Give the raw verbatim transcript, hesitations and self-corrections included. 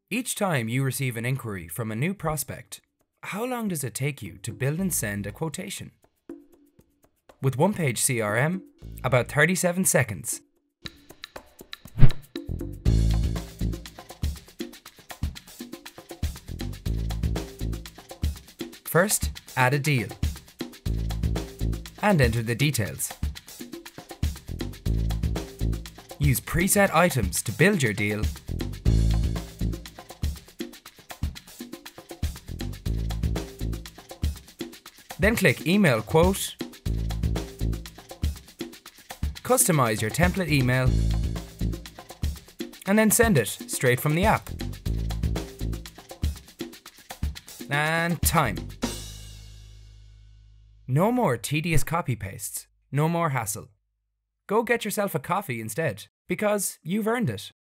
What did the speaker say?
Each time you receive an inquiry from a new prospect, how long does it take you to build and send a quotation? With one-page C R M, about thirty-seven seconds. First, add a deal and enter the details. Use preset items to build your deal. Then click Email Quote. Customize your template email and then send it straight from the app. And time. No more tedious copy pastes, no more hassle. Go get yourself a coffee instead, because you've earned it.